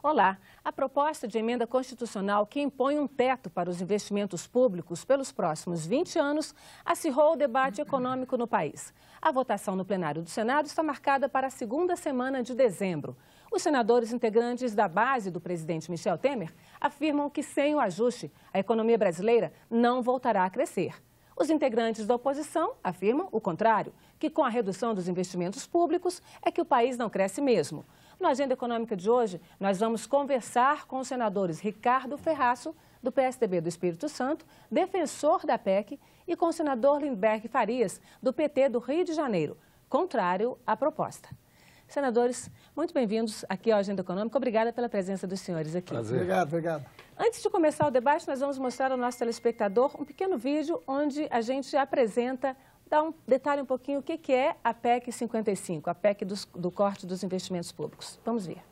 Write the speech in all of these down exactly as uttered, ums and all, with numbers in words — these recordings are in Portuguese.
Olá, a proposta de emenda constitucional que impõe um teto para os investimentos públicos pelos próximos vinte anos acirrou o debate econômico no país. A votação no plenário do Senado está marcada para a segunda semana de dezembro. Os senadores integrantes da base do presidente Michel Temer afirmam que sem o ajuste, a economia brasileira não voltará a crescer. Os integrantes da oposição afirmam o contrário, que com a redução dos investimentos públicos é que o país não cresce mesmo. Na Agenda Econômica de hoje, nós vamos conversar com os senadores Ricardo Ferraço, do P S D B do Espírito Santo, defensor da P E C, e com o senador Lindbergh Farias, do P T do Rio de Janeiro, contrário à proposta. Senadores, muito bem-vindos aqui à Agenda Econômica. Obrigada pela presença dos senhores aqui. Prazer. Obrigado, obrigado. Antes de começar o debate, nós vamos mostrar ao nosso telespectador um pequeno vídeo onde a gente apresenta, dá um detalhe um pouquinho o que que é a P E C cinquenta e cinco, a P E C dos, do corte dos investimentos públicos. Vamos ver.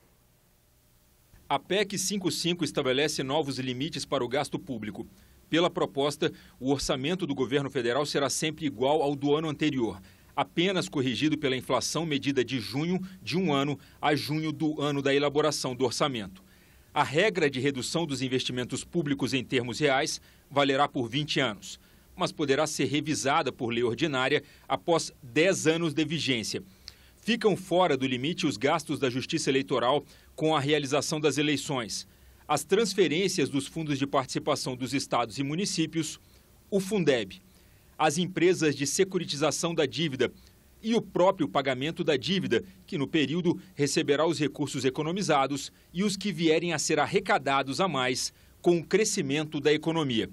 A P E C cinquenta e cinco estabelece novos limites para o gasto público. Pela proposta, o orçamento do governo federal será sempre igual ao do ano anterior, apenas corrigido pela inflação medida de junho de um ano a junho do ano da elaboração do orçamento. A regra de redução dos investimentos públicos em termos reais valerá por vinte anos, mas poderá ser revisada por lei ordinária após dez anos de vigência. Ficam fora do limite os gastos da Justiça Eleitoral com a realização das eleições, as transferências dos fundos de participação dos estados e municípios, o Fundeb, as empresas de securitização da dívida e o próprio pagamento da dívida, que no período receberá os recursos economizados e os que vierem a ser arrecadados a mais com o crescimento da economia.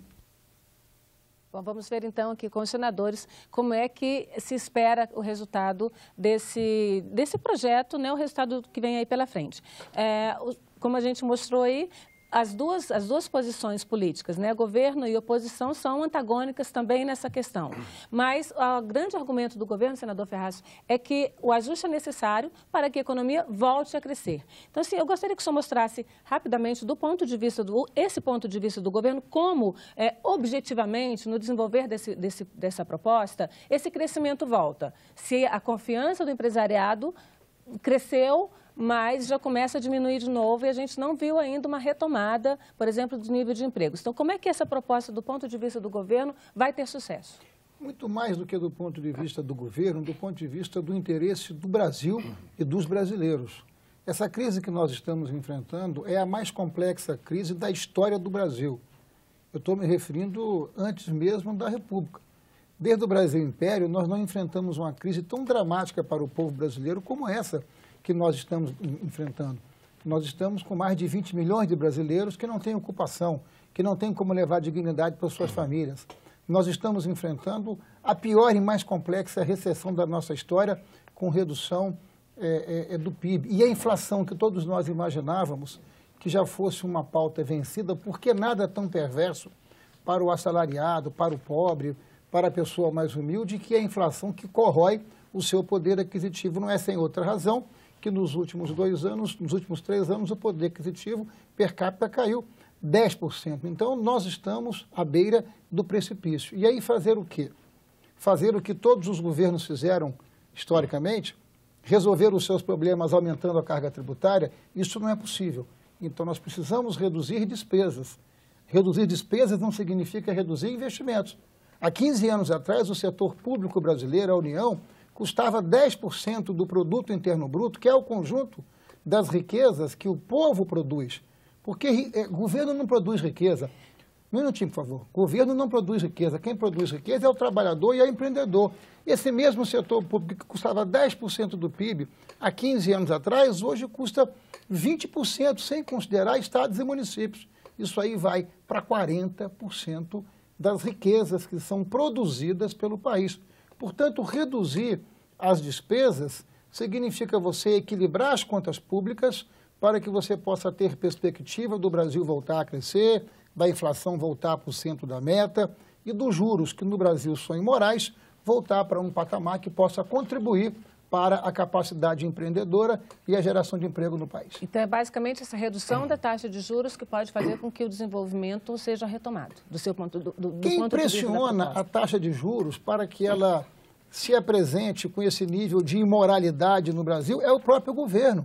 Bom, vamos ver então aqui com os senadores como é que se espera o resultado desse, desse projeto, né, o resultado que vem aí pela frente. É, como a gente mostrou aí, as duas, as duas posições políticas, né, governo e oposição, são antagônicas também nessa questão. Mas o grande argumento do governo, senador Ferraço, é que o ajuste é necessário para que a economia volte a crescer. Então, assim, eu gostaria que o senhor mostrasse rapidamente, do ponto de vista do, esse ponto de vista do governo, como, é, objetivamente, no desenvolver desse, desse, dessa proposta, esse crescimento volta. Se a confiança do empresariado cresceu, mas já começa a diminuir de novo e a gente não viu ainda uma retomada, por exemplo, do nível de empregos. Então, como é que essa proposta, do ponto de vista do governo, vai ter sucesso? Muito mais do que do ponto de vista do governo, do ponto de vista do interesse do Brasil e dos brasileiros. Essa crise que nós estamos enfrentando é a mais complexa crise da história do Brasil. Eu estou me referindo antes mesmo da República. Desde o Brasil Império, nós não enfrentamos uma crise tão dramática para o povo brasileiro como essa que nós estamos enfrentando. Nós estamos com mais de vinte milhões de brasileiros que não têm ocupação, que não têm como levar dignidade para suas famílias. Nós estamos enfrentando a pior e mais complexa recessão da nossa história, com redução é, é, do P I B. E a inflação que todos nós imaginávamos que já fosse uma pauta vencida, porque nada tão perverso para o assalariado, para o pobre, para a pessoa mais humilde, que é a inflação que corrói o seu poder aquisitivo. Não é sem outra razão que nos últimos dois anos, nos últimos três anos, o poder aquisitivo per capita caiu dez por cento. Então, nós estamos à beira do precipício. E aí fazer o quê? Fazer o que todos os governos fizeram historicamente, resolver os seus problemas aumentando a carga tributária, isso não é possível. Então, nós precisamos reduzir despesas. Reduzir despesas não significa reduzir investimentos. Há quinze anos atrás, o setor público brasileiro, a União, custava dez por cento do produto interno bruto, que é o conjunto das riquezas que o povo produz. Porque é, governo não produz riqueza. Um minutinho, por favor. Governo não produz riqueza. Quem produz riqueza é o trabalhador e é o empreendedor. Esse mesmo setor público que custava dez por cento do P I B há quinze anos atrás, hoje custa vinte por cento, sem considerar estados e municípios. Isso aí vai para quarenta por cento das riquezas que são produzidas pelo país. Portanto, reduzir as despesas significa você equilibrar as contas públicas para que você possa ter perspectiva do Brasil voltar a crescer, da inflação voltar para o centro da meta e dos juros, que no Brasil são imorais, voltar para um patamar que possa contribuir para a capacidade empreendedora e a geração de emprego no país. Então, é basicamente essa redução da taxa de juros que pode fazer com que o desenvolvimento seja retomado, do seu ponto, do, do Quem ponto de vista da pressiona proposta. a taxa de juros para que ela se apresente com esse nível de imoralidade no Brasil é o próprio governo.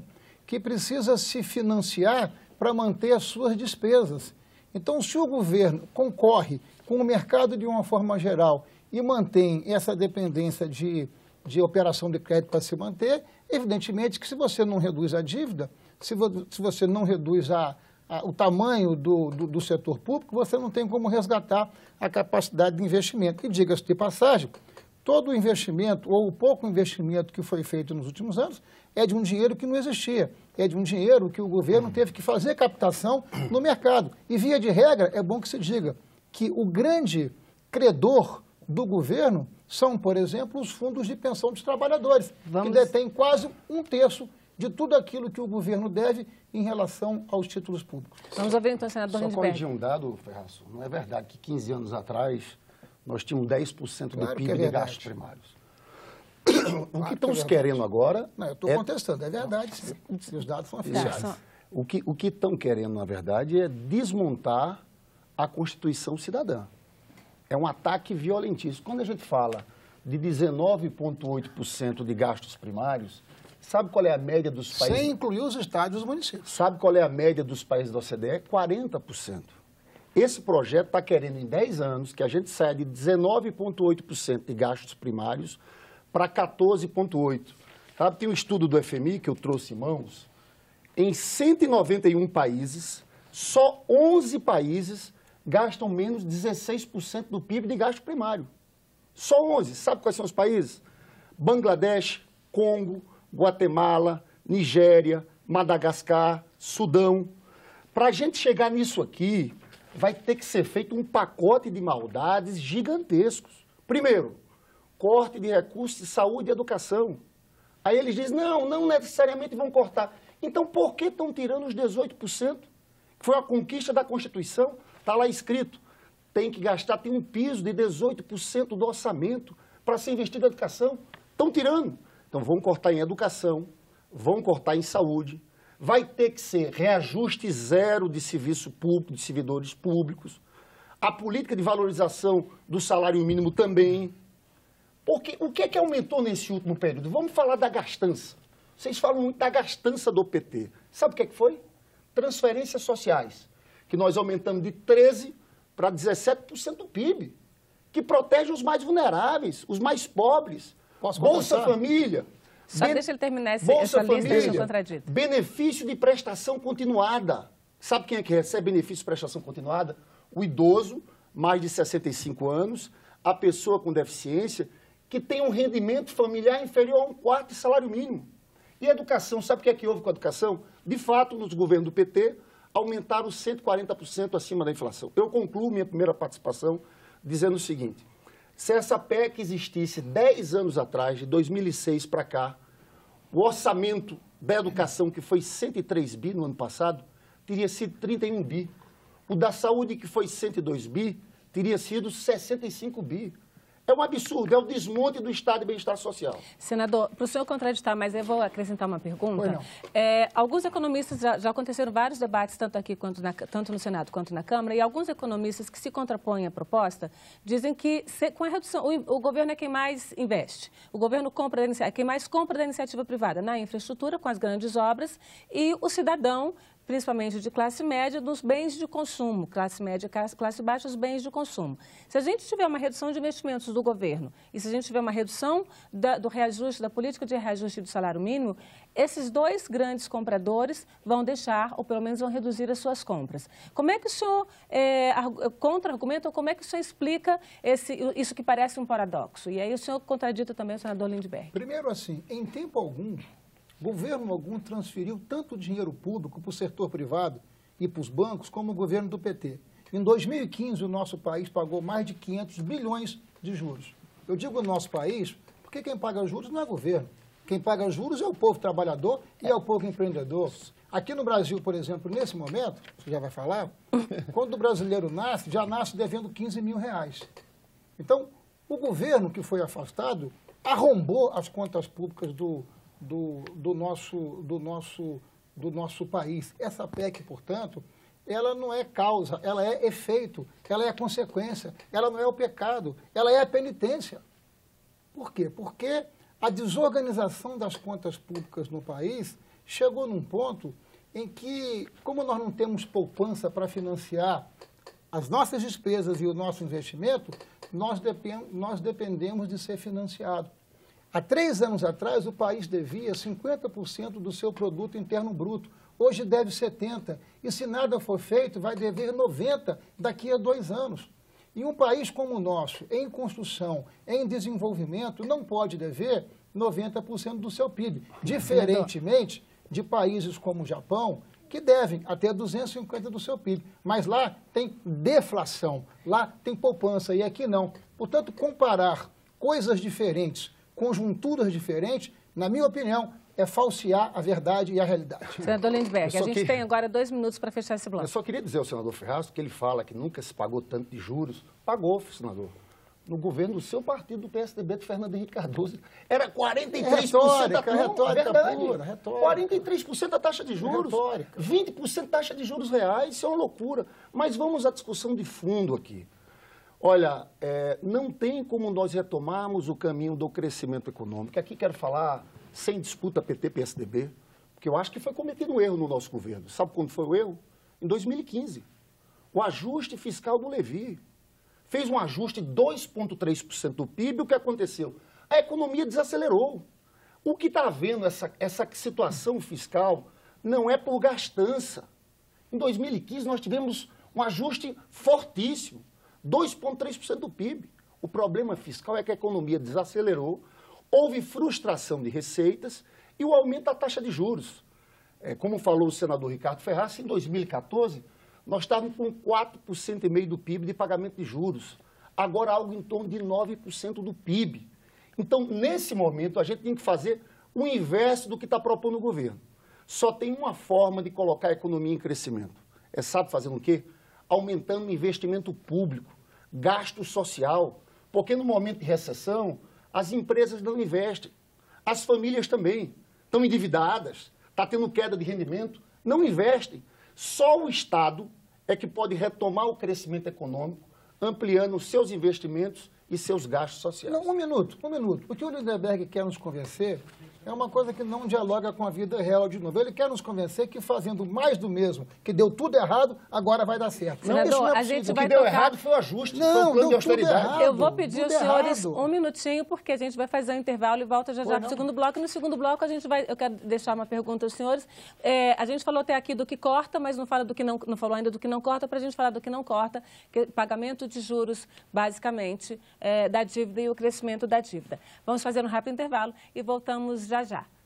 que precisa se financiar para manter as suas despesas. Então, se o governo concorre com o mercado de uma forma geral e mantém essa dependência de, de operação de crédito para se manter, evidentemente que se você não reduz a dívida, se, vo, se você não reduz a, a, o tamanho do, do, do setor público, você não tem como resgatar a capacidade de investimento. E diga-se de passagem, todo o investimento ou o pouco investimento que foi feito nos últimos anos é de um dinheiro que não existia, é de um dinheiro que o governo teve que fazer captação no mercado. E, via de regra, é bom que se diga que o grande credor do governo são, por exemplo, os fundos de pensão dos trabalhadores, Vamos... que detêm quase um terço de tudo aquilo que o governo deve em relação aos títulos públicos. Vamos ouvir então o senador Lindbergh. Só corrigir um dado, Ferraz, não é verdade que quinze anos atrás nós tínhamos dez por cento claro do P I B é de gastos primários. O que estamos que é querendo agora... Não, eu estou é... contestando, é verdade, sim. Os dados são oficiais. Tá. O que o que estão querendo, na verdade, é desmontar a Constituição Cidadã. É um ataque violentíssimo. Quando a gente fala de dezenove vírgula oito por cento de gastos primários, sabe qual é a média dos países... Sem incluir os estados e os municípios. Sabe qual é a média dos países da O C D E? quarenta por cento. Esse projeto está querendo, em dez anos, que a gente saia de dezenove vírgula oito por cento de gastos primários para quatorze vírgula oito por cento. Sabe, tem um estudo do F M I que eu trouxe em mãos. Em cento e noventa e um países, só onze países gastam menos de dezesseis por cento do P I B de gasto primário. Só onze. Sabe quais são os países? Bangladesh, Congo, Guatemala, Nigéria, Madagascar, Sudão. Para a gente chegar nisso aqui, vai ter que ser feito um pacote de maldades gigantescos. Primeiro, corte de recursos de saúde e educação. Aí eles dizem, não, não necessariamente vão cortar. Então, por que estão tirando os dezoito por cento? Que foi a conquista da Constituição. Está lá escrito, tem que gastar, tem um piso de dezoito por cento do orçamento para ser investido em educação. Estão tirando. Então, vão cortar em educação, vão cortar em saúde, vai ter que ser reajuste zero de serviço público, de servidores públicos, a política de valorização do salário mínimo também. Porque o que é que aumentou nesse último período? Vamos falar da gastança. Vocês falam muito da gastança do P T. Sabe o que é que foi? Transferências sociais, que nós aumentamos de treze por cento para dezessete por cento do P I B, que protege os mais vulneráveis, os mais pobres. Posso Bolsa começar? Família. Só ben... deixa ele terminar esse, essa lista deixa eu contradito. Benefício de prestação continuada. Sabe quem é que recebe benefício de prestação continuada? O idoso, mais de sessenta e cinco anos, a pessoa com deficiência, que tem um rendimento familiar inferior a um quarto de salário mínimo. E a educação, sabe o que é que houve com a educação? De fato, nos governos do P T, aumentaram cento e quarenta por cento acima da inflação. Eu concluo minha primeira participação dizendo o seguinte, se essa P E C existisse dez anos atrás, de dois mil e seis para cá, o orçamento da educação, que foi cento e três bi no ano passado, teria sido trinta e um bi. O da saúde, que foi cento e dois bi, teria sido sessenta e cinco bi. É um absurdo, é o desmonte do Estado de Bem-Estar Social. Senador, para o senhor contraditar, mas eu vou acrescentar uma pergunta. É, alguns economistas, já, já aconteceram vários debates, tanto aqui quanto na, tanto no Senado quanto na Câmara, e alguns economistas que se contrapõem à proposta dizem que se, com a redução, o, o governo é quem mais investe. O governo compra da, é quem mais compra da iniciativa privada na infraestrutura, com as grandes obras, e o cidadão, principalmente de classe média, dos bens de consumo, classe média, classe baixa, os bens de consumo. Se a gente tiver uma redução de investimentos do governo e se a gente tiver uma redução da, do reajuste, da política de reajuste do salário mínimo, esses dois grandes compradores vão deixar, ou pelo menos vão reduzir as suas compras. Como é que o senhor é, contra-argumenta, ou como é que o senhor explica esse, isso que parece um paradoxo? E aí o senhor contradita também o senador Lindbergh. Primeiro, assim, em tempo algum, governo algum transferiu tanto dinheiro público para o setor privado e para os bancos como o governo do P T. Em dois mil e quinze, o nosso país pagou mais de quinhentos bilhões de juros. Eu digo o nosso país porque quem paga juros não é governo. Quem paga juros é o povo trabalhador e é o povo empreendedor. Aqui no Brasil, por exemplo, nesse momento, você já vai falar, quando o brasileiro nasce, já nasce devendo quinze mil reais. Então, o governo que foi afastado arrombou as contas públicas do Do, do, nosso, do, nosso, do nosso país. Essa P E C, portanto, ela não é causa, ela é efeito, ela é consequência, ela não é o pecado, ela é a penitência. Por quê? Porque a desorganização das contas públicas no país chegou num ponto em que, como nós não temos poupança para financiar as nossas despesas e o nosso investimento, nós, depend, nós dependemos de ser financiado. Há três anos atrás, o país devia cinquenta por cento do seu produto interno bruto. Hoje deve setenta por cento. E se nada for feito, vai dever noventa por cento daqui a dois anos. E um país como o nosso, em construção, em desenvolvimento, não pode dever noventa por cento do seu P I B. Diferentemente de países como o Japão, que devem até duzentos e cinquenta por cento do seu P I B. Mas lá tem deflação, lá tem poupança e aqui não. Portanto, comparar coisas diferentes, conjunturas diferentes, na minha opinião, é falsear a verdade e a realidade. Senador Lindbergh, a gente que... tem agora dois minutos para fechar esse bloco. Eu só queria dizer ao senador Ferraz que ele fala que nunca se pagou tanto de juros. Pagou, senador. No governo do seu partido, do P S D B, do Fernando Henrique Cardoso, era quarenta e três por cento da taxa. Retórica, verdade. Pura, retórica. quarenta e três por cento da taxa de juros. Retórica. vinte por cento taxa de juros reais, isso é uma loucura. Mas vamos à discussão de fundo aqui. Olha, é, não tem como nós retomarmos o caminho do crescimento econômico. Aqui quero falar, sem disputa P T P S D B, porque eu acho que foi cometido um erro no nosso governo. Sabe quando foi o erro? Em dois mil e quinze. O ajuste fiscal do Levi. Fez um ajuste de dois vírgula três por cento do P I B, o que aconteceu? A economia desacelerou. O que está havendo essa, essa situação fiscal não é por gastança. Em dois mil e quinze, nós tivemos um ajuste fortíssimo, dois vírgula três por cento do P I B. O problema fiscal é que a economia desacelerou, houve frustração de receitas e o aumento da taxa de juros. É, como falou o senador Ricardo Ferraz, em dois mil e quatorze, nós estávamos com quatro vírgula cinco por cento do P I B de pagamento de juros. Agora, algo em torno de nove por cento do P I B. Então, nesse momento, a gente tem que fazer o inverso do que está propondo o governo. Só tem uma forma de colocar a economia em crescimento. É, sabe fazendo o quê? Aumentando o investimento público, gasto social. Porque no momento de recessão, as empresas não investem. As famílias também estão endividadas, está tendo queda de rendimento, não investem. Só o Estado é que pode retomar o crescimento econômico, ampliando os seus investimentos e seus gastos sociais. Não, um minuto, um minuto. O que o Lindbergh quer nos convencer é uma coisa que não dialoga com a vida real de novo. Ele quer nos convencer que fazendo mais do mesmo, que deu tudo errado, agora vai dar certo. Senador, não, isso não é a gente o vai que deu tocar... errado foi o ajuste, não, foi o plano de deu tudo austeridade. errado. Eu vou pedir aos senhores errado. um minutinho, porque a gente vai fazer um intervalo e volta já já para o segundo bloco. E no segundo bloco, a gente vai, eu quero deixar uma pergunta aos senhores. É, a gente falou até aqui do que corta, mas não, fala do que não, não falou ainda do que não corta, para a gente falar do que não corta, que é pagamento de juros, basicamente, é, da dívida e o crescimento da dívida. Vamos fazer um rápido intervalo e voltamos já já.